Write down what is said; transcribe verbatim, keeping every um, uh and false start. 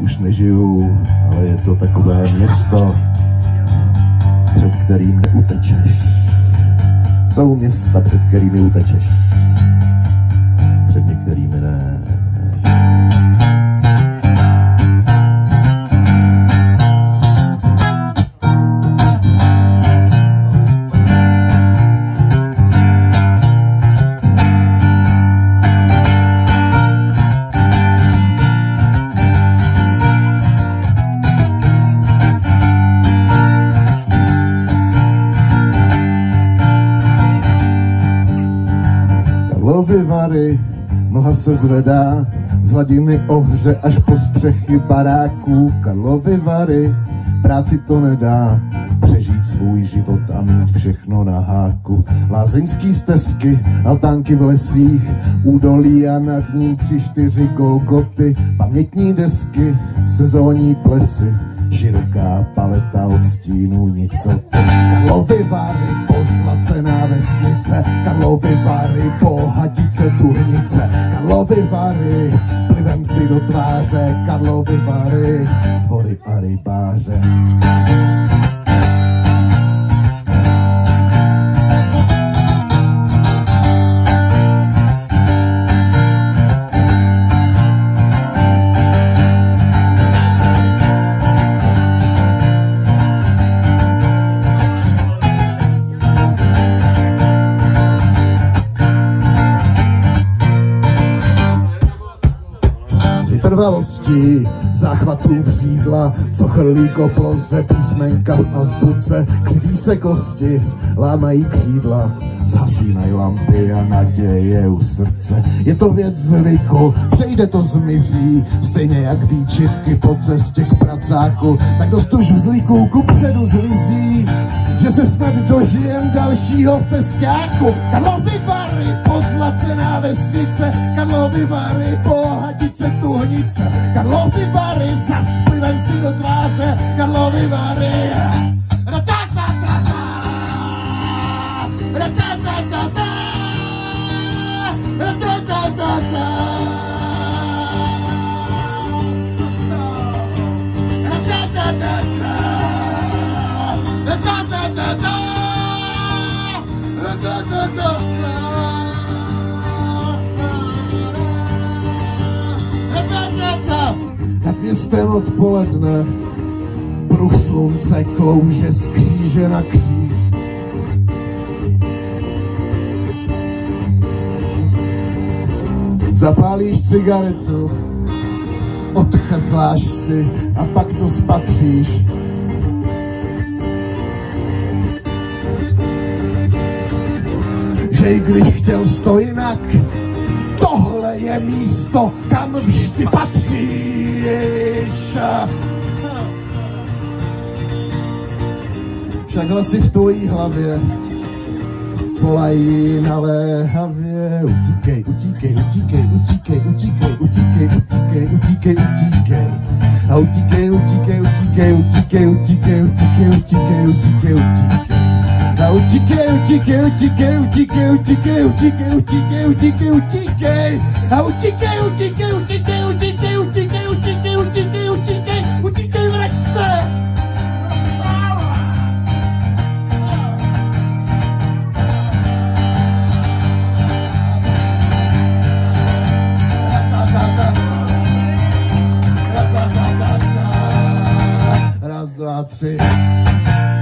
už nežiju, ale je to takové město, před kterým neutečeš. Jsou města, před kterými utečeš. Před některými ne. Karlovy Vary, mlha se zvedá z hladiny Ohře až po střechy baráků. Karlovy Vary, práci to nedá, přežít svůj život a mít všechno na háku. Lázeňský stezky, altánky v lesích, údolí a nad ním tři, čtyři Golgoty, pamětní desky, sezónní plesy, široká paleta od stínů nicoty. Karlovy Vary, pozlacená vesnice, Karlovy Vary, pohadice tuhnice, Karlovy Vary, plivem si do tváře, Karlovy Vary, dvory a rybáře. Vytrvalostí záchvatů vřídla, co chrlí koploze, písmenka v azbuce, křiví se kosti, lámají křídla, zhasínají lampy a naděje u srdce. Je to věc zvyku, přejde to zmizí, stejně jak výčitky po cestě k pracáku, tak dost už vzlíků kupředu zlizí, že se snad dožijem dalšího festiáku. Karlovy Vary, pozlacená vesnice, Karlovy Vary, pohadice tuhnice, Karlovy Vary, za splivem si do tváře, Karlovy Vary. Ratatatata, ratatatata, ratatatata, ratatatata, ratatatata, ratatatata. Nad městem odpoledne pruh slunce klouže z kříže na kříž. Zapálíš cigaretu, odchrchláš si a pak to spatříš. Že i když chtěl sto jinak, tohle je místo, kam vždy patříš. Však hlasy v tvojí hlavě volají naléhavě. Utíkej, utíkej, utíkej, utíkej, utíkej, utíkej, utíkej, utíkej, utíkej. A utíkej, utíkej, utíkej, utíkej, utíkej, utíkej, utíkej, utíkej, utíkej. A utíkej, utíkej, utíkej, utíkej, utíkej, utíkej, utíkej, utíkej, utíkej. A utíkej, utíkej, utíkej, utíkej, utíkej, utíkej, utíkej, utíkej, utíkej, vrať se. Raz, dva, tři.